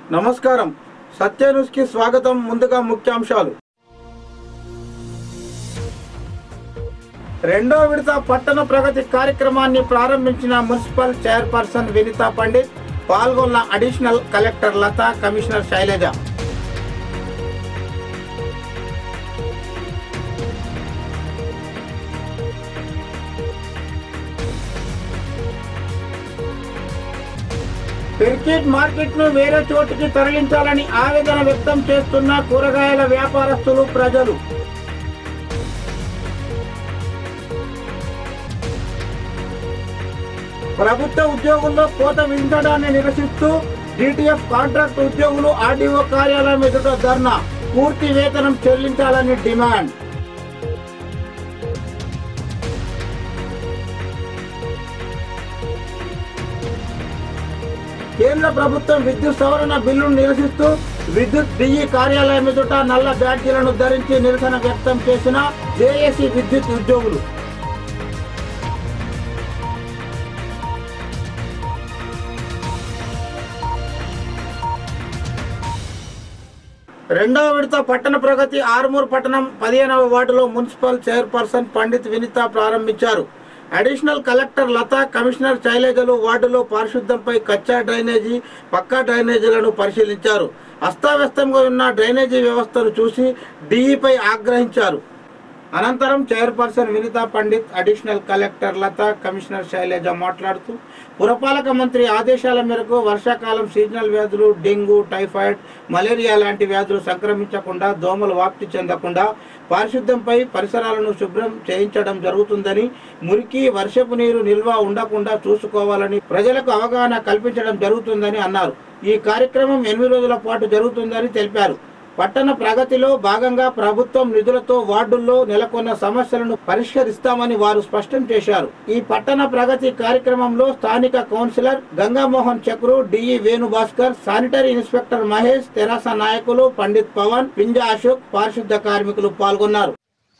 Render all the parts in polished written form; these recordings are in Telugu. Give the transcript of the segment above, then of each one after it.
నమస్కారం, సత్య న్యూస్ కి స్వాగతం. ముందుగా ముఖ్యాంశాలు. రెండో విడత పట్టణ ప్రగతి కార్యక్రమాన్ని ప్రారంభించిన మున్సిపల్ చైర్పర్సన్ వినీతా పండిత్, పాల్గొన్న additional collector Latha, commissioner Shailaja. Cricket market ను వేరే చోటుకి తరలించాలని ఆవేదన వ్యక్తం చేస్తున్న కూరగాయల వ్యాపారస్తులు, ప్రజలు. ప్రభుత్వ ఉద్యోగుల్లో కోత విధించడాన్ని నిరసిస్తూ డిటిఎఫ్ కాంట్రాక్ట్ ఉద్యోగులు ఆర్డీఓ కార్యాలయం ఎదుట ధర్నా. పూర్తి వేతనం చెల్లించాలని డిమాండ్. కేంద్ర ప్రభుత్వం విద్యుత్ సవరణ బిల్లును నిరసిస్తూ విద్యుత్ డిఈ కార్యాలయం ఎదుట నల్ల బ్యాడ్జీలను ధరించి నిరసన వ్యక్తం చేసిన జేఏసీ విద్యుత్ ఉద్యోగులు. రెండవ విడత పట్టణ ప్రగతి ఆర్మూర్ పట్టణం 15వ వార్డులో మున్సిపల్ చైర్పర్సన్ పండిత్ వినీతా ప్రారంభించారు. అడిషనల్ కలెక్టర్ లత, కమిషనర్ శైలజలు వార్డులో పారిశుద్ధ్యంపై కచ్చా డ్రైనేజీ, పక్కా డ్రైనేజీలను పరిశీలించారు. అస్తావ్యస్తంగా ఉన్న డ్రైనేజీ వ్యవస్థను చూసి డిఈపై ఆగ్రహించారు. అనంతరం chairperson Vineeta Pandit, additional collector Latha, commissioner Shailaja మాట్లాడుతూ పురపాలక మంత్రి ఆదేశాల మేరకు వర్షాకాలం సీజనల్ వ్యాధులు, డెంగ్యూ, టైఫాయిడ్, మలేరియా లాంటి వ్యాధులు సంక్రమించకుండా, దోమలు వ్యాప్తి చెందకుండా పారిశుద్ధ్యంపై పరిసరాలను శుభ్రం చేయించడం జరుగుతుందని, మురికి, వర్షపు నీరు నిల్వ ఉండకుండా చూసుకోవాలని ప్రజలకు అవగాహన కల్పించడం జరుగుతుందని అన్నారు. ఈ కార్యక్రమం 8 రోజుల పాటు జరుగుతుందని తెలిపారు. పట్టణ ప్రగతిలో భాగంగా ప్రభుత్వం నిధులతో వార్డుల్లో నెలకొన్న సమస్యలను పరిష్కరిస్తామని వారు స్పష్టం చేశారు. ఈ పట్టణ ప్రగతి కార్యక్రమంలో స్థానిక councillor Gangamohan Chakru, DE Venubhaskar, sanitary inspector Mahesh, తెరాస నాయకులు పండిత్ పవన్, పింజా అశోక్, పారిశుద్ధ కార్మికులు పాల్గొన్నారు.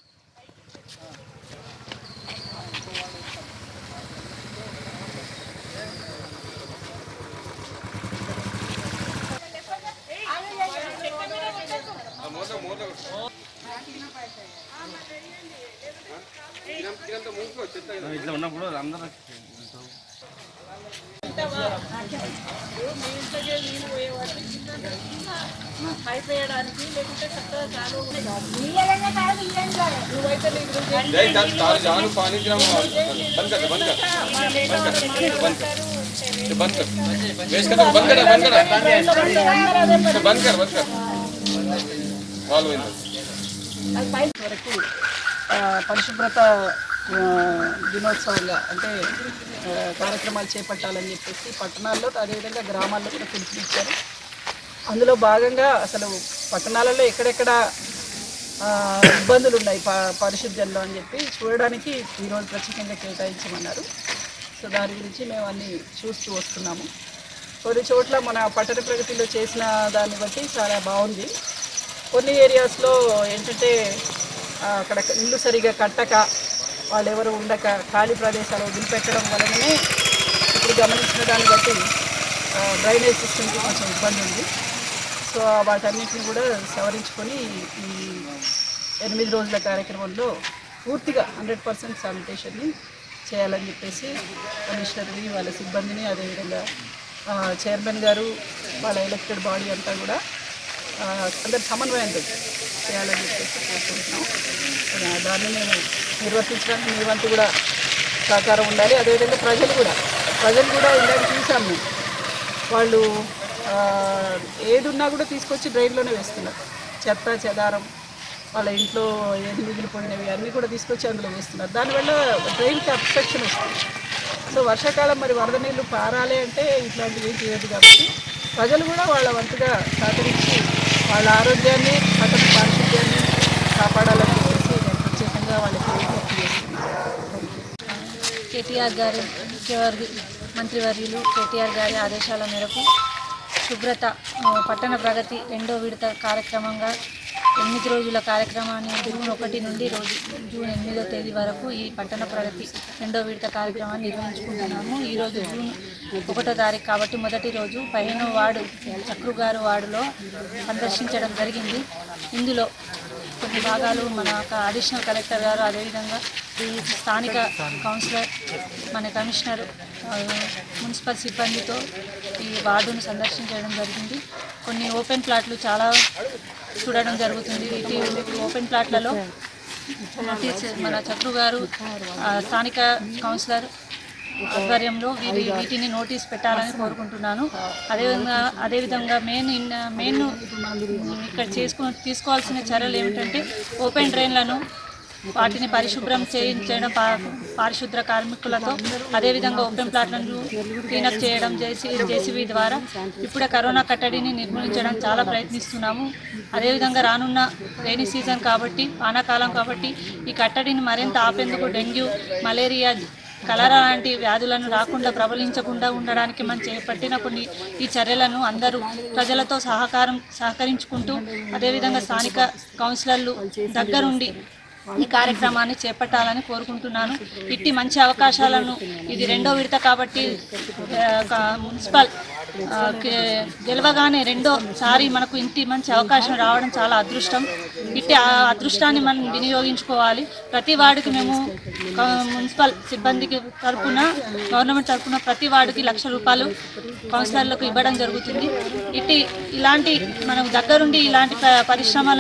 ఇట్లా ఉన్నప్పుడు అందరూ అయిపోయడానికి లేకుంటే చక్కగా చాలు వరకు పరిశుభ్రత దినోత్సవంగా అంటే కార్యక్రమాలు చేపట్టాలని చెప్పేసి పట్టణాల్లో, అదేవిధంగా గ్రామాల్లో కూడా పిలుపునిచ్చారు. అందులో భాగంగా అసలు పట్టణాలలో ఎక్కడెక్కడ ఇబ్బందులు ఉన్నాయి పారిశుద్ధ్యంలో అని చెప్పి చూడడానికి ఈరోజు ప్రత్యేకంగా కేటాయించమన్నారు. సో దాని గురించి మేము అన్నీ చూస్తూ వస్తున్నాము. కొన్ని చోట్ల మన పట్టణ ప్రగతిలో చేసిన దాన్ని బట్టి చాలా బాగుంది. కొన్ని ఏరియాస్లో ఏంటంటే అక్కడ ఇల్లు సరిగా కట్టక, వాళ్ళు ఎవరు ఉండక ఖాళీ ప్రదేశాలు వదిలిపెట్టడం వలననే ఇప్పుడు గమనించిన దాన్ని బట్టి డ్రైనేజ్ సిస్టమ్కి కొంచెం ఇబ్బంది ఉంది. సో వాటన్నిటిని కూడా సవరించుకొని ఈ 8 రోజుల కార్యక్రమంలో పూర్తిగా 100% శానిటేషన్ని చేయాలని చెప్పేసి కమిషనర్ని, వాళ్ళ సిబ్బందిని, అదేవిధంగా చైర్మన్ గారు, వాళ్ళ ఎలక్టెడ్ బాడీ అంతా కూడా అందరు సమన్వయంతో చేయాలని చెప్పేసి కోరుకుంటున్నాం. దాన్ని మేము నిర్వర్తించడానికి మీ వంతు కూడా సహకారం ఉండాలి. అదేవిధంగా ప్రజలు కూడా ఇందాక చూసాము మేము, వాళ్ళు ఏది ఉన్నా కూడా తీసుకొచ్చి డ్రైన్లోనే వేస్తున్నారు. చెత్త చెదారం, వాళ్ళ ఇంట్లో ఏది మిగిలిపోయినవి అన్నీ కూడా తీసుకొచ్చి అందులో వేస్తున్నారు. దానివల్ల డ్రైన్కి అబ్స్ట్రక్షన్ వస్తుంది. సో వర్షాకాలం మరి వరద నీళ్ళు పారాలి అంటే ఇట్లాంటివి ఏం చేయదు. కాబట్టి ప్రజలు కూడా వాళ్ళ వంతుగా సహకరించి వాళ్ళ ఆరోగ్యాన్ని, పట్టణ పారిశుద్ధ్యాన్ని కాపాడాలని చెప్పేసి నేను ప్రత్యేకంగా వాళ్ళకి విజ్ఞప్తి చేస్తున్నాను. కేటీఆర్ గారు, మంత్రివర్యులు కేటీఆర్ గారి ఆదేశాల మేరకు శుభ్రత పట్టణ ప్రగతి 2వ విడత కార్యక్రమంగా 8 రోజుల కార్యక్రమాన్ని జూన్ 1 నుండి జూన్ 8వ తేదీ వరకు ఈ పట్టణ ప్రగతి 2వ విడత కార్యక్రమాన్ని నిర్వహించుకుంటున్నాము. ఈరోజు జూన్ 1వ తారీఖు కాబట్టి మొదటి రోజు 15వ వార్డు చక్రుగారు వార్డులో సందర్శించడం జరిగింది. ఇందులో కొన్ని భాగాలు మన అడిషనల్ కలెక్టర్ గారు, అదేవిధంగా ఈ స్థానిక కౌన్సిలర్, మన కమిషనర్, మున్సిపల్ సిబ్బందితో ఈ వార్డును సందర్శించడం జరిగింది. కొన్ని ఓపెన్ ప్లాట్లు చాలా చూడడం జరుగుతుంది. ఈ ఓపెన్ ప్లాట్లలో మన చక్రు గారు స్థానిక కౌన్సిలర్ ఆధ్వర్యంలో వీటిని నోటీస్ పెట్టాలని కోరుకుంటున్నాను. అదేవిధంగా మెయిన్ ఇక్కడ తీసుకోవాల్సిన చర్యలు ఏమిటంటే ఓపెన్ డ్రైన్లను వాటిని పరిశుభ్రం చేయించడం పారిశుద్ధ్ర కార్మికులతో, అదేవిధంగా ఓపెన్ ప్లాట్లను క్లీనప్ చేయడం జేసీబీ ద్వారా ఇప్పుడే కరోనా కట్టడిని నిర్మూలించడం చాలా ప్రయత్నిస్తున్నాము. అదేవిధంగా రానున్న రైనీ సీజన్ కాబట్టి, వానాకాలం కాబట్టి ఈ కట్టడిని మరింత ఆపేందుకు డెంగ్యూ, మలేరియా, కలరా లాంటి వ్యాధులను రాకుండా ప్రబలించకుండా ఉండడానికి మనం చేపట్టిన ఈ చర్యలను అందరూ ప్రజలతో సహకరించుకుంటూ, అదేవిధంగా స్థానిక కౌన్సిలర్లు దగ్గరుండి ఈ కార్యక్రమాన్ని చేపట్టాలని కోరుకుంటున్నాను. ఇట్టి మంచి అవకాశాలను, ఇది 2వ విడత కాబట్టి మున్సిపల్ గెలవగానే 2వ మనకు ఇంటి మంచి అవకాశం రావడం చాలా అదృష్టం. ఇట్టి అదృష్టాన్ని మనం వినియోగించుకోవాలి. ప్రతి వార్డుకి మేము మున్సిపల్ సిబ్బందికి తరఫున, గవర్నమెంట్ తరఫున ప్రతి వార్డుకి ₹1,00,000 కౌన్సిలర్లకు ఇవ్వడం జరుగుతుంది. ఇలాంటి మనం దగ్గరుండి ఇలాంటి పరిశ్రమల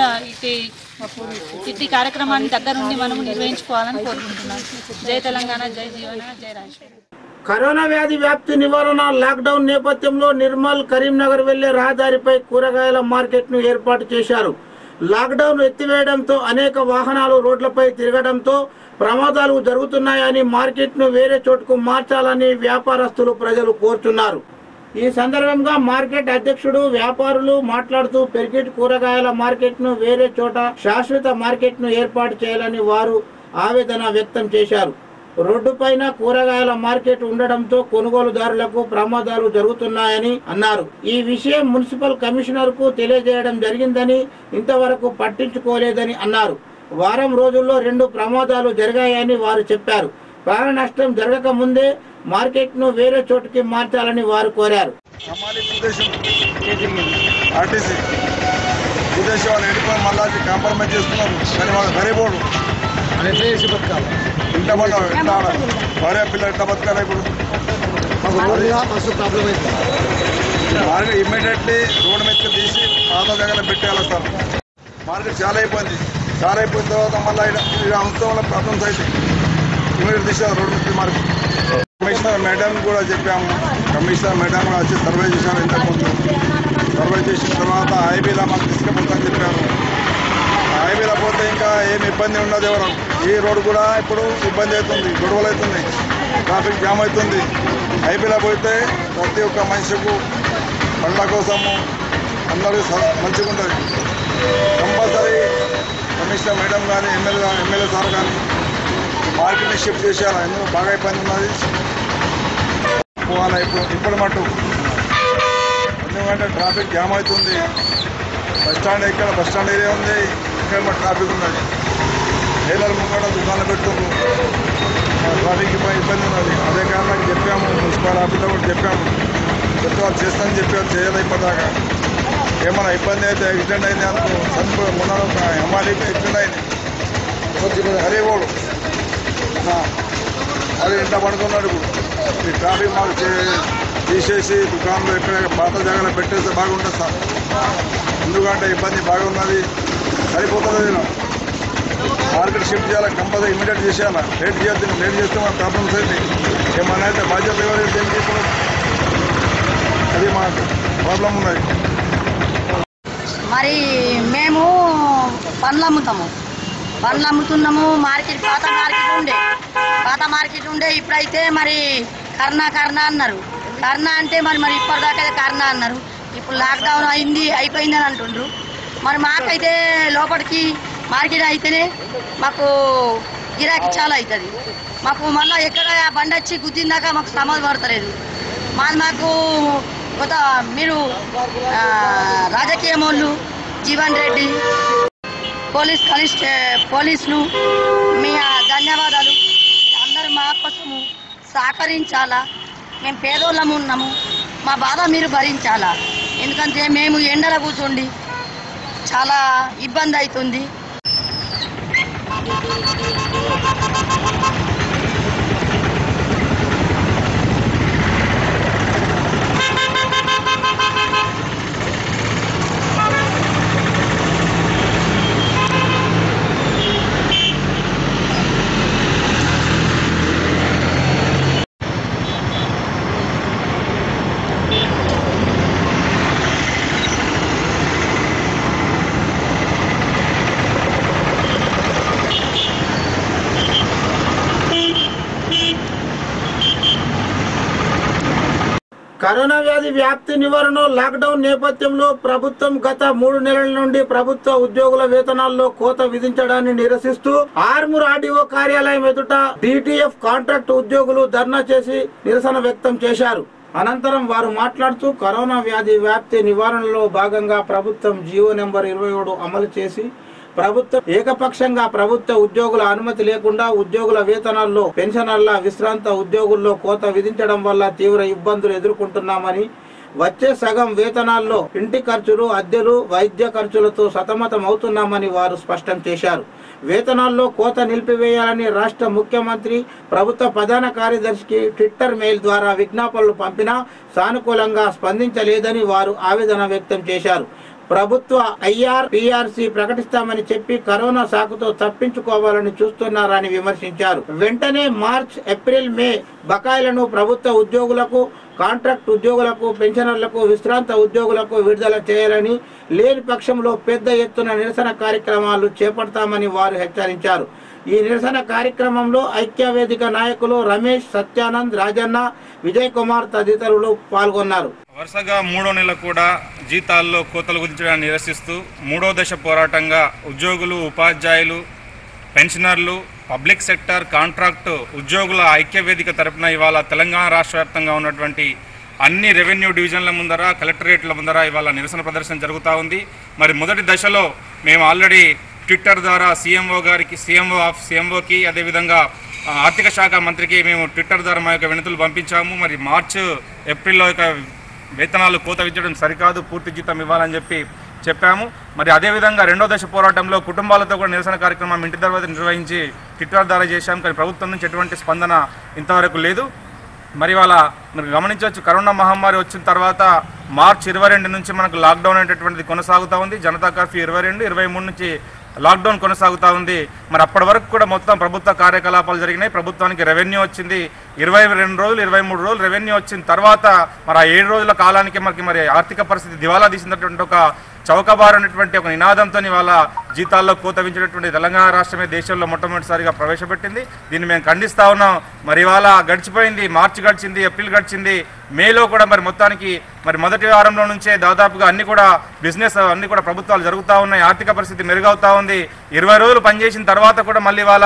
ఇట్టి కార్యక్రమాన్ని దగ్గరుండి మనము నిర్వహించుకోవాలని కోరుకుంటున్నాను. జై తెలంగాణ, జై జీవన, జై రాజశేఖర్. కరోనా వ్యాధి వ్యాప్తి నివారణ లాక్డౌన్ నేపథ్యంలో నిర్మల్ కరీంనగర్ వెళ్లే రహదారిపై కూరగాయల మార్కెట్ను ఏర్పాటు చేశారు. లాక్డౌన్ ఎత్తివేయడంతో అనేక వాహనాలు రోడ్లపై తిరగడంతో ప్రమాదాలు జరుగుతున్నాయని మార్కెట్ను వేరే చోటుకు మార్చాలని వ్యాపారస్తులు, ప్రజలు కోరుతున్నారు. ఈ సందర్భంగా మార్కెట్ అధ్యక్షుడు, వ్యాపారులు మాట్లాడుతూ పెరిగిట్ కూరగాయల మార్కెట్ను వేరే చోట శాశ్వత మార్కెట్ను ఏర్పాటు చేయాలని వారు ఆవేదన వ్యక్తం చేశారు. రోడ్డుపైన కూరగాయల మార్కెట్ ఉండడంతో కొనుగోలుదారులకు ప్రమాదాలు జరుగుతున్నాయని అన్నారు. ఈ విషయం మున్సిపల్ కమిషనర్ కు తెలియజేయడం జరిగిందని ఇంతవరకు పట్టించుకోలేదని అన్నారు. వారం రోజుల్లో 2 ప్రమాదాలు జరిగాయని వారు చెప్పారు. ప్రాణ నష్టం జరగక ముందే మార్కెట్ ను వేరే చోటుకి మార్చాలని వారు కోరారు. ఇంట భార్య పిల్లలు ఎట్లా బతకాలి? ఇప్పుడు మార్కెట్ ఇమ్మీడియట్లీ రోడ్డు మీద తీసి పాత దగ్గర పెట్టేయాలి సార్. మార్కెట్ చాలా అయిపోయింది. అయిపోయిన తర్వాత మళ్ళీ అంతం వల్ల ప్రాబ్లమ్స్ అయితే ఇమ్మీడియట్ తీసేది రోడ్డు మీద మార్కెట్. కమిషనర్ మేడం కూడా చెప్పాము. కమిషనర్ మేడం కూడా వచ్చి సర్వే చేశాము. ఇంతకుముందు సర్వే చేసిన తర్వాత హైవేలా మాకు తీసుకుపోతామని చెప్పారు. హైవేలా పోతే ఇంకా ఏమి ఇబ్బంది ఉండదు. ఎవరు ఈ రోడ్డు కూడా ఇప్పుడు ఇబ్బంది అవుతుంది, గొడవలు అవుతుంది, ట్రాఫిక్ జామ్ అవుతుంది. హైవేలా పోతే ప్రతి ఒక్క మనిషికు పండ్ల కోసము అందరూ మంచిగా ఉంటుంది. కంపల్సరీ కమిషనర్ మేడం కానీ ఎమ్మెల్యే సార్ కానీ మార్కెట్ని షిఫ్ట్ చేసేయాలి. ఎందుకు బాగా ఇబ్బంది ఉన్నది పోవాలి ఇప్పుడు మటు. ఎందుకంటే ట్రాఫిక్ జామ్ అవుతుంది. ఇక్కడ బస్ స్టాండ్ ఏరియా ఉంది, ఇక్కడ మా ట్రాఫిక్ ఉన్నది. టైలర్ ముంగడ దుకాణాలు పెడుతున్నారు, ట్రాఫిక్ ఇబ్బంది ఉన్నది. అదే కారణంగా చెప్పాము, మున్సిపల్ ఆఫీస్లో కూడా చెప్పాము. వాళ్ళు చేస్తానని చెప్పారు, చేయాలి. ఇప్పటిదాకా ఏమైనా ఇబ్బంది అయితే యాక్సిడెంట్ అయింది అనుకో, మొన్న ఒక ఎంఆర్ఈకి యాక్సిడెంట్ అయింది. హరిగోడు అది ఇంట్లో పడుకున్నాడు. ఈ ట్రాఫిక్ మాకు తీసేసి దుకాణంలో ఎక్కడ పాత జాగాలో పెట్టేస్తే బాగుంటుంది సార్. ఎందుకంటే ఇబ్బంది బాగున్నది, సరిపోతుంది. మార్కెట్ షిఫ్ట్ చేయాలి, కంపల్సరీ ఇమీడియట్ చేసేయాలి. లేట్ చేయొద్దు. లేట్ చేస్తే మన ప్రాబ్లమ్స్ అయితే ఏమన్నా అయితే బాధ్యత ఎవరైతే ఏం తీసుకోవాలి, అది మాకు ప్రాబ్లం ఉన్నది. మరి మేము పండ్లు అమ్ముతున్నాము. పాత మార్కెట్ ఉండే ఇప్పుడైతే మరి కర్ణా అన్నారు. కర్ణా అంటే మరి ఇప్పటిదాకా కర్ణా అన్నారు. ఇప్పుడు లాక్డౌన్ అయిపోయిందని అంటుండ్రు. మరి మాకైతే లోపలికి మార్కెట్ అయితేనే మాకు గిరాకీ చాలా అవుతుంది. మాకు మళ్ళీ ఎక్కడ బండి వచ్చి గుద్దిందాకా మాకు సమాధి పడతలేదు. మాకు కొత్త మీరు రాజకీయ వాళ్ళు జీవన్ రెడ్డి పోలీసులు మీ ధన్యవాదాలు. అందరూ మా కోసము సహకరించాలా. మేము పేదోళ్ళము ఉన్నాము, మా బాధ మీరు భరించాలా. ఎందుకంటే మేము ఎండల కూర్చోండి చాలా ఇబ్బంది అవుతుంది. కరోనా వ్యాధి వ్యాప్తి నివారణ లాక్డౌన్ నేపథ్యంలో ప్రభుత్వం గత 3 నెలల నుండి ప్రభుత్వ ఉద్యోగుల వేతనాల్లో కోత విధించడాన్ని నిరసిస్తూ ఆర్మూర్ ఆర్డీఓ కార్యాలయం ఎదుట DTF కాంట్రాక్ట్ ఉద్యోగులు ధర్నా చేసి నిరసన వ్యక్తం చేశారు. అనంతరం వారు మాట్లాడుతూ కరోనా వ్యాధి వ్యాప్తి నివారణలో భాగంగా ప్రభుత్వం జీవో నెంబర్ 27 అమలు చేసి ప్రభుత్వం ఏకపక్షంగా ప్రభుత్వ ఉద్యోగుల అనుమతి లేకుండా ఉద్యోగుల వేతనాల్లో పెన్షనర్ల విశ్రాంత ఉద్యోగుల్లో కోత విధించడం వల్ల తీవ్ర ఇబ్బందులు ఎదుర్కొంటున్నామని, వచ్చే సగం వేతనాల్లో ఇంటి ఖర్చులు, అద్దెలు, వైద్య ఖర్చులతో సతమతం అవుతున్నామని వారు స్పష్టం చేశారు. వేతనాల్లో కోత నిలిపివేయాలని రాష్ట్ర ముఖ్యమంత్రి ప్రభుత్వ ప్రధాన కార్యదర్శికి ట్విట్టర్ మెయిల్ ద్వారా విజ్ఞాపనలు పంపినా సానుకూలంగా స్పందించలేదని వారు ఆవేదన వ్యక్తం చేశారు. ప్రభుత్వ IRPRC ప్రకటిస్తామని చెప్పి కరోనా సాకుతో తప్పించుకోవాలని చూస్తున్నారని విమర్శించారు. వెంటనే మార్చ్, ఏప్రిల్, మే బకాయిలను ప్రభుత్వ ఉద్యోగులకు, కాంట్రాక్ట్ ఉద్యోగులకు, పెన్షనర్లకు, విశ్రాంత ఉద్యోగులకు విడుదల చేయాలని, లేని పక్షంలో పెద్ద ఎత్తున నిరసన కార్యక్రమాలు చేపడతామని వారు హెచ్చరించారు. ఈ నిరసన కార్యక్రమంలో ఐక్యవేదిక నాయకులు రమేష్, సత్యానంద్, రాజన్న, విజయ్ కుమార్ తదితరులు పాల్గొన్నారు. వరుసగా 3వ నెల కూడా జీతాల్లో కోతలు విధించడాన్ని నిరసిస్తూ 3వ దశ పోరాటంగా ఉద్యోగులు, ఉపాధ్యాయులు, పెన్షనర్లు, పబ్లిక్ సెక్టర్, కాంట్రాక్టు ఉద్యోగుల ఐక్యవేదిక తరపున ఇవాళ తెలంగాణ రాష్ట్ర వ్యాప్తంగా ఉన్నటువంటి అన్ని రెవెన్యూ డివిజన్ల ముందర, కలెక్టరేట్ల ముందర ఇవాళ నిరసన ప్రదర్శన జరుగుతూ ఉంది. మరి మొదటి దశలో మేము ఆల్రెడీ ట్విట్టర్ ద్వారా CMOకి అదేవిధంగా ఆర్థిక శాఖ మంత్రికి మేము ట్విట్టర్ ద్వారా మా యొక్క వినతులు పంపించాము. మరి మార్చి, ఏప్రిల్లో వేతనాలు కోత విధించడం సరికాదు, పూర్తి జీతం ఇవ్వాలని చెప్పాము. మరి అదేవిధంగా 2వ దశ పోరాటంలో కుటుంబాలతో కూడా నిరసన కార్యక్రమం ఇంటి తర్వాత నిర్వహించి ట్విట్టర్ ద్వారా చేశాం. కానీ ప్రభుత్వం నుంచి ఎటువంటి స్పందన ఇంతవరకు లేదు. మరి వాళ్ళ మీరు గమనించవచ్చు, కరోనా మహమ్మారి వచ్చిన తర్వాత మార్చి 22 నుంచి మనకు లాక్డౌన్ అనేటటువంటిది కొనసాగుతూ ఉంది. జనతా కర్ఫ్యూ 22, 23 నుంచి లాక్డౌన్ కొనసాగుతూ ఉంది. మరి అప్పటి వరకు కూడా మొత్తం ప్రభుత్వ కార్యకలాపాలు జరిగినాయి. ప్రభుత్వానికి రెవెన్యూ వచ్చింది 22 రోజులు, 23 రోజులు రెవెన్యూ వచ్చిన తర్వాత మరి ఆ 7 రోజుల కాలానికి మరి ఆర్థిక పరిస్థితి దివాలా తీసినటువంటి ఒక చౌకబారు అనేటువంటి ఒక నినాదంతో వాళ్ళ జీతాల్లో కోత విధించినటువంటి తెలంగాణ రాష్ట్రమే దేశంలో మొట్టమొదటిసారిగా ప్రవేశపెట్టింది. దీన్ని మేము ఖండిస్తూ ఉన్నాం. మరి ఇవాళ గడిచిపోయింది, మార్చి గడిచింది, ఏప్రిల్ గడిచింది, మేలో కూడా మరి మొత్తానికి మరి మొదటి వారంలో నుంచే దాదాపుగా అన్ని కూడా బిజినెస్ అన్ని కూడా ప్రభుత్వాలు జరుగుతూ ఉన్నాయి. ఆర్థిక పరిస్థితి మెరుగవుతూ ఉంది. 20 రోజులు పనిచేసిన తర్వాత కూడా మళ్ళీ వాళ్ళ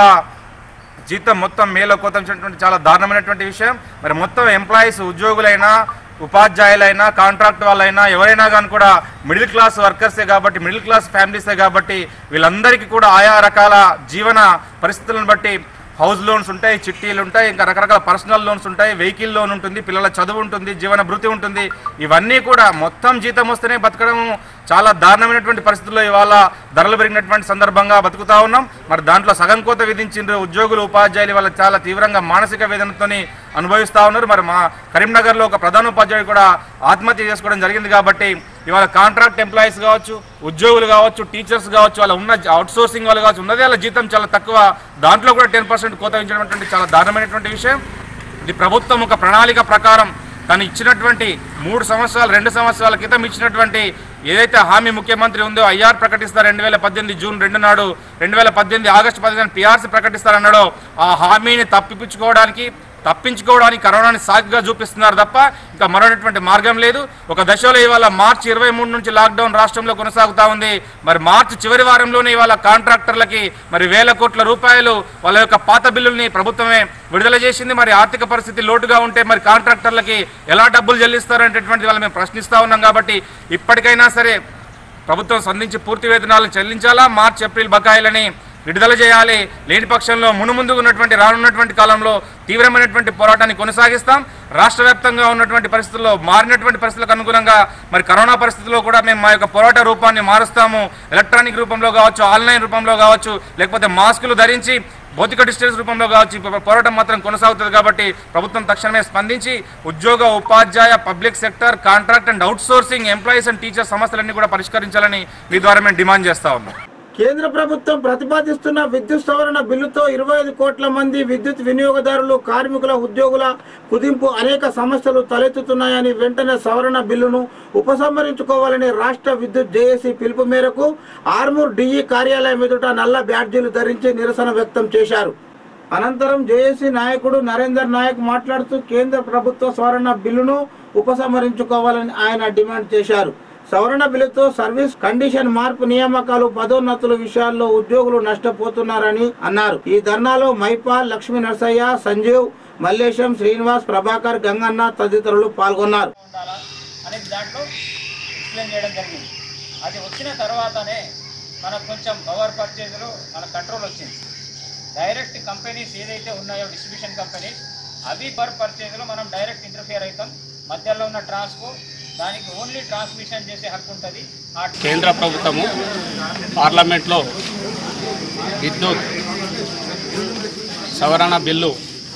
జీతం మొత్తం మేలో కోత విధించినటువంటి చాలా దారుణమైనటువంటి విషయం. మరి మొత్తం ఎంప్లాయీస్, ఉద్యోగులైనా, ఉపాధ్యాయులైనా, కాంట్రాక్ట్ వాళ్ళైనా ఎవరైనా కానీ కూడా మిడిల్ క్లాస్ వర్కర్సే కాబట్టి, మిడిల్ క్లాస్ ఫ్యామిలీసే కాబట్టి వీళ్ళందరికీ కూడా ఆయా రకాల జీవన పరిస్థితులను బట్టి హౌస్ లోన్స్ ఉంటాయి, చిట్టీలు ఉంటాయి, ఇంకా రకరకాల పర్సనల్ లోన్స్ ఉంటాయి, వెహికల్ లోన్ ఉంటుంది, పిల్లల చదువు ఉంటుంది, జీవన భృతి ఉంటుంది. ఇవన్నీ కూడా మొత్తం జీతం వస్తేనే బతకడం చాలా దారుణమైనటువంటి పరిస్థితుల్లో ఇవాళ ధరలు పెరిగినటువంటి సందర్భంగా బతుకుతా ఉన్నాం. మరి దాంట్లో సగం కోత విధించిండ్రు ఉద్యోగులు, ఉపాధ్యాయులు వాళ్ళ చాలా తీవ్రంగా మానసిక వేదనతోని అనుభవిస్తూ ఉన్నారు. మరి మా కరీంనగర్లో ఒక ప్రధాన ఉపాధ్యాయుడు కూడా ఆత్మహత్య చేసుకోవడం జరిగింది. కాబట్టి ఇవాళ కాంట్రాక్ట్ ఎంప్లాయీస్ కావచ్చు, ఉద్యోగులు కావచ్చు, టీచర్స్ కావచ్చు, వాళ్ళ ఉన్న అవుట్సోర్సింగ్ వాళ్ళు కావచ్చు, ఉన్నదే వాళ్ళ జీతం చాలా తక్కువ, దాంట్లో కూడా 10% కోత విధించినటువంటి చాలా దారుణమైనటువంటి విషయం. ఇది ప్రభుత్వం ఒక ప్రణాళిక ప్రకారం తను ఇచ్చినటువంటి 2 సంవత్సరాల క్రితం ఇచ్చినటువంటి ఏదైతే హామీ ముఖ్యమంత్రి ఉందో IR ప్రకటిస్తారు 2018 జూన్ 2 నాడు, 2018 ఆగస్టు 15 PRC ప్రకటిస్తారన్నాడో ఆ హామీని తప్పించుకోవడానికి కరోనాని సాకుగా చూపిస్తున్నారు తప్ప ఇంకా మరొకటువంటి మార్గం లేదు. ఒక దశలో ఇవాళ మార్చి 23 నుంచి లాక్డౌన్ రాష్ట్రంలో కొనసాగుతూ ఉంది. మరి మార్చి చివరి వారంలోనే ఇవాళ కాంట్రాక్టర్లకి మరి వేల కోట్ల రూపాయలు వాళ్ళ యొక్క పాత బిల్లుల్ని ప్రభుత్వమే విడుదల చేసింది. మరి ఆర్థిక పరిస్థితి లోటుగా ఉంటే మరి కాంట్రాక్టర్లకి ఎలా డబ్బులు చెల్లిస్తారనేటటువంటి వాళ్ళు మేము ప్రశ్నిస్తూ ఉన్నాం. కాబట్టి ఇప్పటికైనా సరే ప్రభుత్వం స్పందించి పూర్తి వేతనాలను చెల్లించాలా, మార్చి ఏప్రిల్ బకాయిలని విడుదల చేయాలి. లేని పక్షంలో మునుముందు ఉన్నటువంటి రానున్నటువంటి కాలంలో తీవ్రమైనటువంటి పోరాటాన్ని కొనసాగిస్తాం. రాష్ట్ర వ్యాప్తంగా ఉన్నటువంటి పరిస్థితుల్లో మారినటువంటి పరిస్థితులకు అనుగుణంగా మరి కరోనా పరిస్థితుల్లో కూడా మేము మా యొక్క పోరాట రూపాన్ని మారుస్తాము. ఎలక్ట్రానిక్ రూపంలో కావచ్చు, ఆన్లైన్ రూపంలో కావచ్చు, లేకపోతే మాస్కులు ధరించి భౌతిక డిస్టెన్స్ రూపంలో కావచ్చు, పోరాటం మాత్రం కొనసాగుతుంది. కాబట్టి ప్రభుత్వం తక్షణమే స్పందించి ఉద్యోగ, ఉపాధ్యాయ, public sector, contract and outsourcing employees and teachers సమస్యలన్నీ కూడా పరిష్కరించాలని మీ ద్వారా మేము డిమాండ్ చేస్తా ఉన్నాం. కేంద్ర ప్రభుత్వం ప్రతిపాదిస్తున్న విద్యుత్ సవరణ బిల్లుతో 25 కోట్ల మంది విద్యుత్ వినియోగదారులు, కార్మికుల, ఉద్యోగుల కుదింపు అనేక సమస్యలు తలెత్తుతున్నాయని, వెంటనే సవరణ బిల్లును ఉపసంహరించుకోవాలని రాష్ట్ర విద్యుత్ జేఏసీ పిలుపు మేరకు ఆర్మూర్ డిఈ కార్యాలయం ఎదుట నల్ల బ్యాడ్జీలు ధరించి నిరసన వ్యక్తం చేశారు. అనంతరం జేఏసీ నాయకుడు నరేందర్ నాయక్ మాట్లాడుతూ కేంద్ర ప్రభుత్వ సవరణ బిల్లును ఉపసంహరించుకోవాలని ఆయన డిమాండ్ చేశారు. సవరణ బిల్లుతో సర్వీస్ కండిషన్ మార్పు, నియామకాలు, పదోన్నతుల విషయాల్లో ఉద్యోగులు నష్టపోతున్నారని అన్నారు. ఈ ధర్నాలో మైపాల్, లక్ష్మీ నరసయ్య, సంజీవ్, మల్లేశం, శ్రీనివాస్, ప్రభాకర్, గంగన్న తదితరులు పాల్గొన్నారు. అనేది దాంట్లో ఎక్స్ప్లెయిన్ చేయడం జరిగింది. అది వచ్చిన తర్వాతనే మనకు కొంచెం పవర్ పర్చేజ్లో మన కంట్రోల్ వచ్చింది. డైరెక్ట్ కంపెనీస్ ఏదైతే ఉన్నాయో డిస్ట్రిబ్యూషన్ కంపెనీస్, అవి పర్ పర్చేజ్లో మనం డైరెక్ట్ ఇంటర్ఫియర్ అవుతాం. మధ్యలో ఉన్న ట్రాన్స్కో దానికి ఓన్లీ ట్రాన్స్మిషన్ చేసే హక్కు ఉంటుంది. కేంద్ర ప్రభుత్వము పార్లమెంట్లో విద్యుత్ సవరణ బిల్లు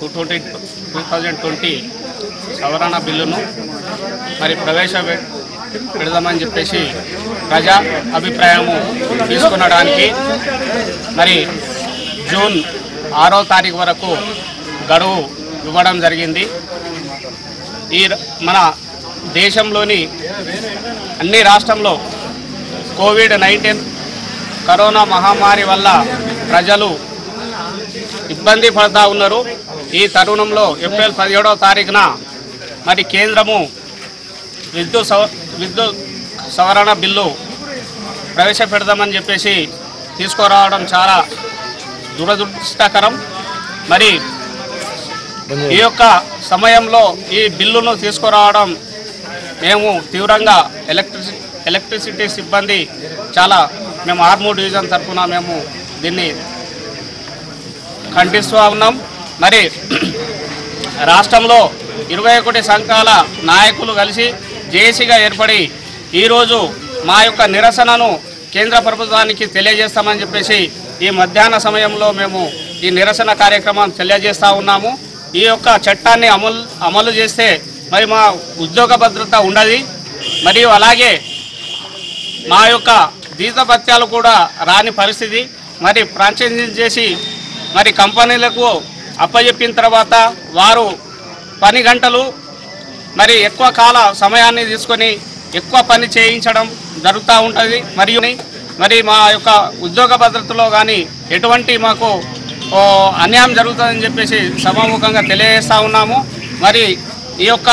2020 సవరణ బిల్లును మరి ప్రవేశపెడదామని చెప్పేసి ప్రజా అభిప్రాయము తీసుకునడానికి మరి జూన్ 6వ తారీఖు వరకు గడువు ఇవ్వడం జరిగింది. ఈ మన దేశంలోని అన్ని రాష్ట్రంలో కోవిడ్-19 కరోనా మహమ్మారి వల్ల ప్రజలు ఇబ్బంది పడుతూ ఉన్నారు. ఈ తరుణంలో ఏప్రిల్ 17వ తారీఖున మరి కేంద్రము విద్యుత్ సవరణ బిల్లు ప్రవేశపెడదామని చెప్పేసి తీసుకురావడం చాలా దురదృష్టకరం. మరి ఈ యొక్క సమయంలో ఈ బిల్లును తీసుకురావడం మేము తీవ్రంగా ఎలక్ట్రిసిటీ సిబ్బంది మేము ఆర్మూర్ డివిజన్ తరఫున మేము దీన్ని ఖండిస్తూ ఉన్నాం. మరి రాష్ట్రంలో 21 సంఘాల నాయకులు కలిసి జేఏసీగా ఏర్పడి ఈరోజు మా యొక్క నిరసనను కేంద్ర ప్రభుత్వానికి తెలియజేస్తామని చెప్పేసి ఈ మధ్యాహ్న సమయంలో మేము ఈ నిరసన కార్యక్రమం తెలియజేస్తూ ఉన్నాము. ఈ యొక్క చట్టాన్ని అమలు చేస్తే మరి మా ఉద్యోగ భద్రత ఉండదు. మరియు అలాగే మా యొక్క జీతభత్యాలు కూడా రాని పరిస్థితి. మరి ఫ్రాంచైజింగ్ చేసి మరి కంపెనీలకు అప్పచెప్పిన తర్వాత వారు పని గంటలు మరి ఎక్కువ కాల సమయాన్ని తీసుకొని ఎక్కువ పని చేయించడం జరుగుతూ ఉంటుంది. మరి మా యొక్క ఉద్యోగ భద్రతలో కానీ ఎటువంటి మాకు అన్యాయం జరుగుతుందని చెప్పేసి సభాముఖంగా తెలియజేస్తూ ఉన్నాము. మరి ఈ యొక్క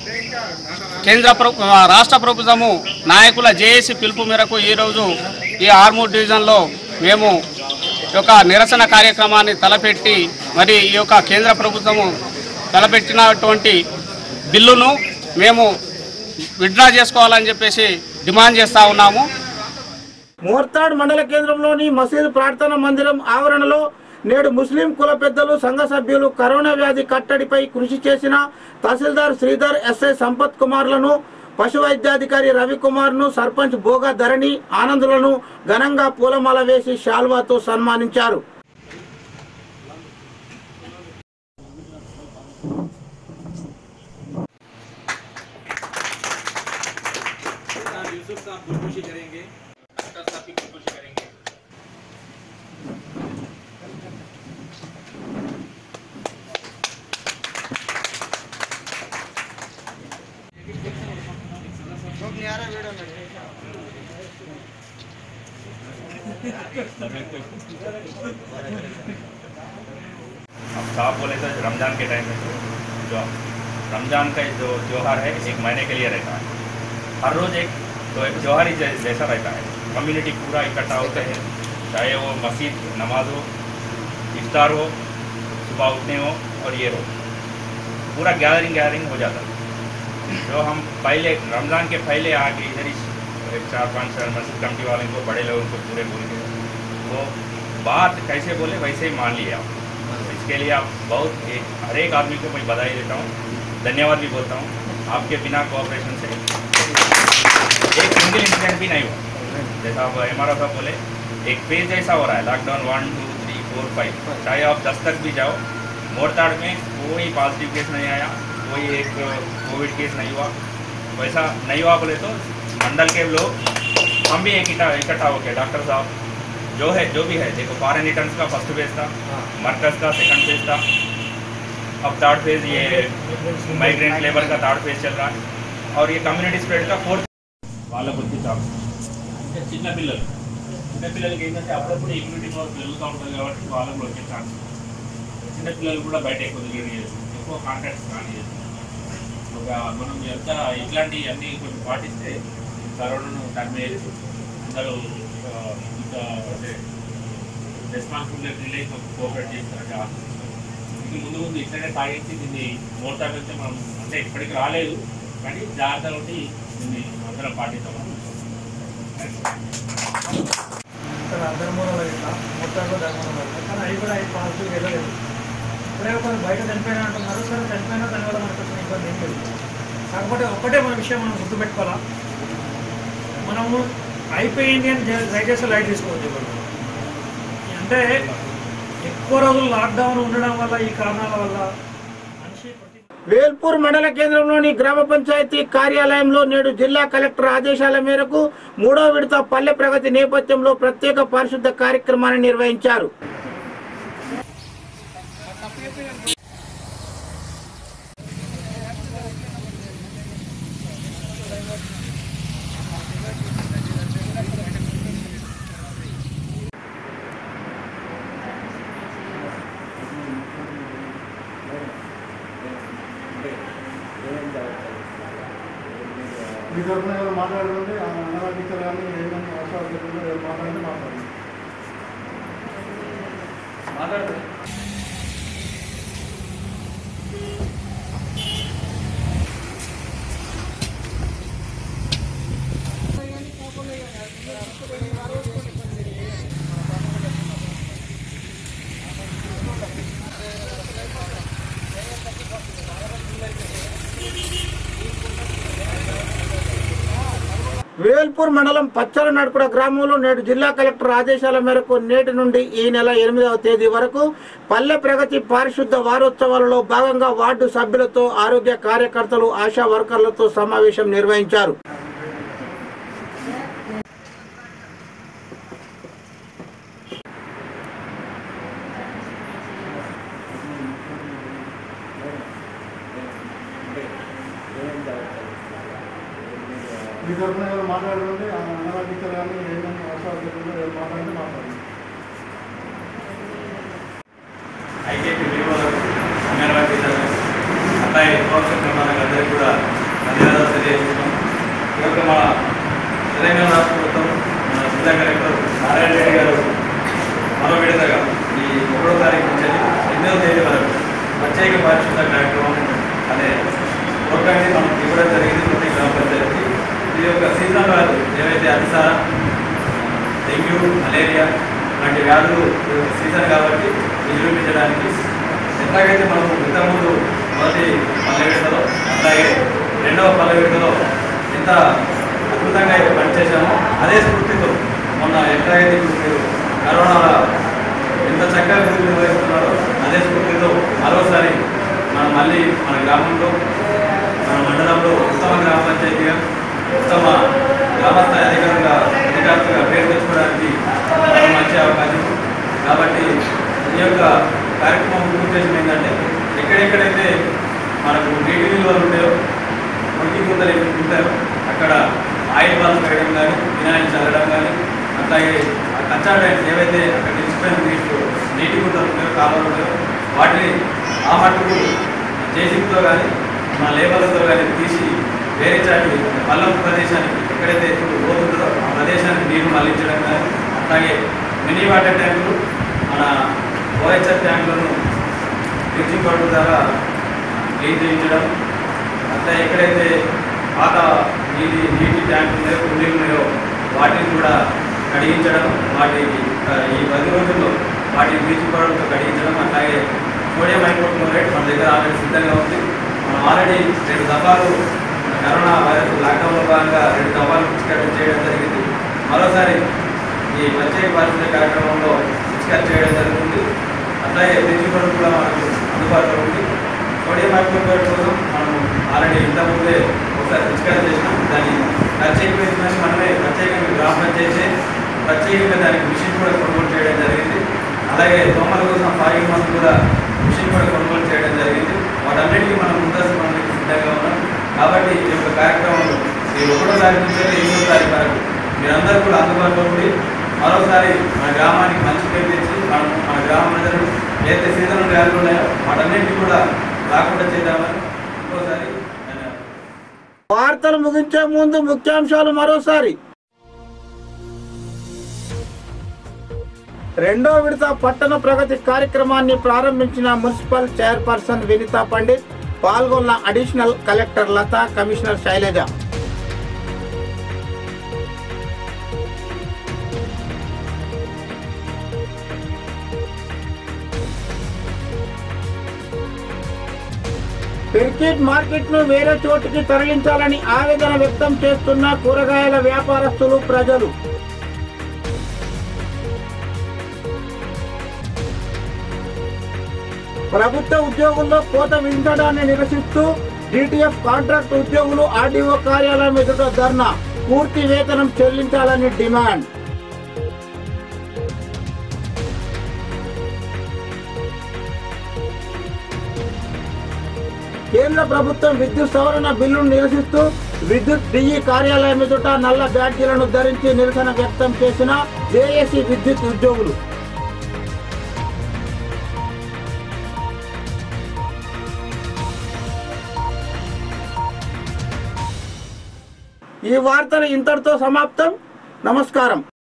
రాష్ట్ర ప్రభుత్వము నాయకుల జేఏసీ పిలుపు మేరకు ఈరోజు ఈ ఆర్మూర్ డివిజన్లో మేము ఈ యొక్క నిరసన కార్యక్రమాన్ని తలపెట్టి మరి ఈ యొక్క కేంద్ర ప్రభుత్వము తలపెట్టినటువంటి బిల్లును మేము విత్డ్రా చేసుకోవాలని చెప్పేసి డిమాండ్ చేస్తూ ఉన్నాము. మోర్తాడ్ మండల కేంద్రంలోని మసీదు ప్రార్థనా మందిరం ఆవరణలో నేడు ముస్లిం కుల పెద్దలు, సంఘ సభ్యులు కరోనా వ్యాధి కట్టడిపై కృషి చేసిన తహసీల్దార్ శ్రీధర్, ఎస్ఐ సంపత్ కుమార్లను, పశు వైద్యాధికారి రవికుమార్ను, సర్పంచ్ భోగా ధరణి ఆనందులను ఘనంగా పూలమాల వేసి శాల్వాతో సన్మానించారు. अब साहब बोले तो रमज़ान के टाइम में जो रमज़ान का जो त्यौहार है 1 महीने के लिए रहता है। हर रोज़ एक त्यौहार ही जैसा रहता है। कम्युनिटी पूरा इकट्ठा होते हैं, चाहे वो मस्जिद नमाज हो, इफ्तार हो, सुबह उठने हो और ये हो, पूरा गैदरिंग हो जाता है। जो हम पहले रमज़ान के पहले आके इधर ही एक 4-5 मस्जिद कमेटी वाले को, बड़े लोगों को पूरे बोल के वो बात कैसे बोले वैसे ही मान लिया। इसके लिए आप बहुत हर एक आदमी को मैं बधाई देता हूँ, धन्यवाद भी बोलता हूँ। आपके बिना कोऑपरेशन से एक सिंगल इंसिडेंट भी नहीं हुआ। जैसा आप MRO साहब बोले, एक पेज जैसा हो रहा है लॉकडाउन 1, 2, 3, 4, 5, चाहे आप 10 तक भी जाओ, मोरताड़ में कोई पॉजिटिव केस नहीं आया, कोई एक कोविड केस नहीं हुआ। वैसा नहीं हुआ बोले तो मंडल के लोग हम भी एक इकट्ठा हो गए। डॉक्टर साहब जो भी है, देखो फॉरेन रिटर्न्स का फर्स्ट फेज था, मरकज़ का सेकंड फेज था, अब थर्ड फेज ये माइग्रेंट लेबर का थर्ड फेज चल रहा है, और ये कम्युनिटी स्प्रेड का फोर्थ। వాళ్ళకు అంటే చిన్నపిల్లలకి ఏంటంటే అప్పుడప్పుడు ఇమ్యూనిటీ పవర్ పెరుగుతూ ఉంటుంది కాబట్టి వాళ్ళకు వచ్చే ఛాన్స్. చిన్నపిల్లలు కూడా బయట ఎక్కువ తిరిగి ఎక్కువ కాంటాక్ట్స్ కానీ మనం ఎంత ఇట్లాంటి అన్నీ కొంచెం పాటిస్తే కరోనాను తరిమేయచ్చు. అందరూ ఇంత అంటే రెస్పాన్సిబిలిటీ కోఆపరేట్ చేస్తారంటే ఆశిస్తున్నాం. ఇది ముందు ఇట్లనే సాగించి దీన్ని మోటార్ నుంచి మనం అంటే ఇప్పటికి రాలేదు కానీ జాగ్రత్తగా ఉండి దీన్ని అందరం పాటిస్తాం. ధర్మంలో ఇట్లా మొత్తంలో ధర్మంలో కానీ అవి కూడా 5 పాజిటివ్ వెళ్ళలేదు. ఇప్పుడే కొన్ని బయట చనిపోయినా అంటున్నారు. సరే చనిపోయినా దానివల్ల మనకు వచ్చిన ఇబ్బంది ఏం లేదు. కాకపోతే ఒక్కటే మన విషయం మనం గుర్తుపెట్టుకోవాలా, మనము అయిపోయింది అని దయచేసి లైట్ తీసుకోవద్దు. అంటే ఎక్కువ రోజులు లాక్డౌన్ ఉండడం వల్ల ఈ కారణాల వల్ల వేల్పూర్ మండల కేంద్రంలోని గ్రామ పంచాయతీ కార్యాలయంలో నేడు జిల్లా కలెక్టర్ ఆదేశాల మేరకు 3వ విడత పల్లె ప్రగతి నేపథ్యంలో ప్రత్యేక పారిశుద్ధ కార్యక్రమాన్ని నిర్వహించారు. మీ తరఫున ఎవరు మాట్లాడుతుంటే అన్నవాళ్ళ టీచర్ కానీ ఏమైనా అవసరాలు చెప్తుందో ఎవరు మాట్లాడితే మాట్లాడండి. వేల్పూర్ మండలం పచ్చల నడుకుడ గ్రామంలో నేడు జిల్లా కలెక్టర్ ఆదేశాల మేరకు నేటి నుండి ఈ నెల 8వ తేదీ వరకు పల్లె ప్రగతి పారిశుద్ధ వారోత్సవాలలో భాగంగా వార్డు సభ్యులతో, ఆరోగ్య కార్యకర్తలు, ఆశా వర్కర్లతో సమావేశం నిర్వహించారు. మీ తరఫున ఎవరు మాట్లాడుతుంటే అన్నవాళ్ళ టీచర్ కానీ ఏమైనా అవసరాలు చెప్తుందో ఎవరు మాట్లాడితే మాట్లాడండి. ఐకేపీ విలువలకు అంగన్వాడీ టీచర్లు అబ్బాయి అందరికీ కూడా ధన్యవాదాలు తెలియజేస్తున్నాం. ఈ యొక్క మన తెలంగాణ రాష్ట్ర ప్రభుత్వం మన జిల్లా కలెక్టర్ నారాయణ రెడ్డి గారు మరో విడతగా ఈ 1వ తారీఖు నుంచి 8వ తేదీ వరకు ప్రత్యేక పారిశుద్ధ కార్యక్రమం అనే ప్రోగ్రామ్ని మనం ఇవ్వడం జరిగింది ప్రతి గ్రామ పంచాయతీ. ఈ యొక్క సీజనల్ వ్యాధులు ఏవైతే అతిసార, డెంగ్యూ, మలేరియా లాంటి వ్యాధులు సీజన్ కాబట్టి నిరూపించడానికి ఎట్లాగైతే మనము ఇంతకుముందు మొదటి పల్లె విడతలో అలాగే 2వ పల్లె విడతలో ఎంత అద్భుతంగా పనిచేసామో అదే స్ఫూర్తితో మొన్న ఎట్లాగైతే మీరు కరోనా ఎంత చక్కగా గురించి నిర్వహిస్తున్నారో అదే స్ఫూర్తితో మరోసారి మనం మళ్ళీ మన గ్రామంలో, మన మండలంలో ఉత్తమ గ్రామ పంచాయతీగా, ఉత్తమ గ్రామస్థాయి అధికారులుగా పేరు తెచ్చుకోవడానికి మంచి అవకాశం. కాబట్టి ఈ యొక్క కార్యక్రమం ఉద్దేశం ఏంటంటే ఎక్కడెక్కడైతే మనకు నీటి నిల్వలు ఉంటాయో, మురికి గుంతలు ఉంటాయో అక్కడ ఆయిల్ బాల్స్ వేయడం కానీ, వినాయిల్ చల్లడం కానీ, అట్లాగే కచ్చా డ్రైన్స్ ఏవైతే అక్కడ నిలిచిపోయిన నీటి గుంతలు ఉంటాయో, కాలువలు ఉంటాయో వాటిని ఆ మట్టుకు జేసీబీతో కానీ మన లేబర్లతో కానీ తీసి వేరే చాటి పల్లం ప్రదేశానికి ఎక్కడైతే ఇప్పుడు పోతుందో ఆ ప్రదేశానికి నీరు మళ్లించడం కానీ, అట్లాగే మినీ వాటర్ ట్యాంకులు, మన ఓహెచ్ఆర్ ట్యాంకులను బ్లీచింగ్ పౌడర్ ద్వారా క్లీన్ చేయించడం, అట్లా ఎక్కడైతే పాత నీటి ట్యాంకులు ఉన్నాయో కుండీలు ఉన్నాయో వాటిని కూడా కడిగించడం, వాటికి ఈ 10 రోజుల్లో వాటిని బ్లీచింగ్ పౌడర్తో కడిగించడం, అట్లాగే సోడియం హైపోక్లోరైడ్ మన దగ్గర ఆల్రెడీ సిద్ధంగా ఉంది. మనం ఆల్రెడీ 2 దఫాలు కరోనా వైరస్ లాక్డౌన్లో భాగంగా 2 దఫాలు పిచికారీ చేయడం జరిగింది. మరోసారి ఈ ప్రత్యేక పరిస్థితి కార్యక్రమంలో పిచికారీ చేయడం జరుగుతుంది. అట్లాగే బ్లీచింగ్ పౌడర్ కూడా మనకు అందుబాటులో ఉంది. సోడియం హైపోక్లోరైడ్ కోసం మనం ఆల్రెడీ ఇంతకుముందే ఒకసారి పిచికారీ చేసినాం. దాన్ని ప్రత్యేకమైన మనమే ప్రత్యేకంగా గ్రామ పంచాయతీ ప్రత్యేకంగా దానికి మిషన్ కూడా కొనుగోలు చేయడం జరిగింది. అలాగే దోమల కోసం ఫాగింగ్ మందు కూడా మిషన్ కూడా కొనుగోలు చేయడం జరిగింది. వాటన్నిటికీ మనం ముందస్తు మనకి సిద్ధంగా ఉన్నాం. కాబట్టి ఈ యొక్క కార్యక్రమంలో ఈ 1వ తారీఖు నుంచి 8వ తారీఖు వరకు మీరందరూ కూడా అందుబాటులో ఉండి మరోసారి మన గ్రామానికి మంచి పేరు తెచ్చి మన గ్రామ ప్రజలు ఏదైతే సీజనల్ వ్యాధులు ఉన్నాయో వాటన్నిటికీ కూడా రాకుండా చేద్దామని ఇంకోసారి వార్తలు ముగించే ముందు ముఖ్యాంశాలు మరోసారి. 2వ విడత పట్టణ ప్రగతి కార్యక్రమాన్ని ప్రారంభించిన మున్సిపల్ చైర్పర్సన్ వినితా పండిత్, పాల్గొన్న additional collector Latha, commissioner Shailaja. Cricket market ను వేరే చోటుకి తరలించాలని ఆవేదన వ్యక్తం చేస్తున్న కూరగాయల వ్యాపారస్తులు, ప్రజలు. ప్రభుత్వ ఉద్యోగుల్లో కోత విధించడాన్ని నిరసిస్తూ DTF కాంట్రాక్ట్ ఉద్యోగులు RDO కార్యాలయం ఎదుట ధర్నా, పూర్తి వేతనం చెల్లించాలని డిమాండ్. కేంద్ర ప్రభుత్వం విద్యుత్ సవరణ బిల్లును నిరసిస్తూ విద్యుత్ DE కార్యాలయం ఎదుట నల్ల బ్యాడ్జీలను ధరించి నిరసన వ్యక్తం చేసిన JAC విద్యుత్ ఉద్యోగులు. ఈ వార్తలు ఇంతటితో సమాప్తం. నమస్కారం.